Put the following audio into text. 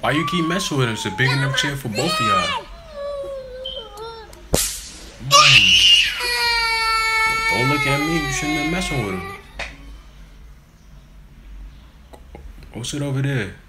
Why you keep messing with him? It's a big enough chair for both of y'all. Don't look at me. You shouldn't have been messing with him. Go sit over there.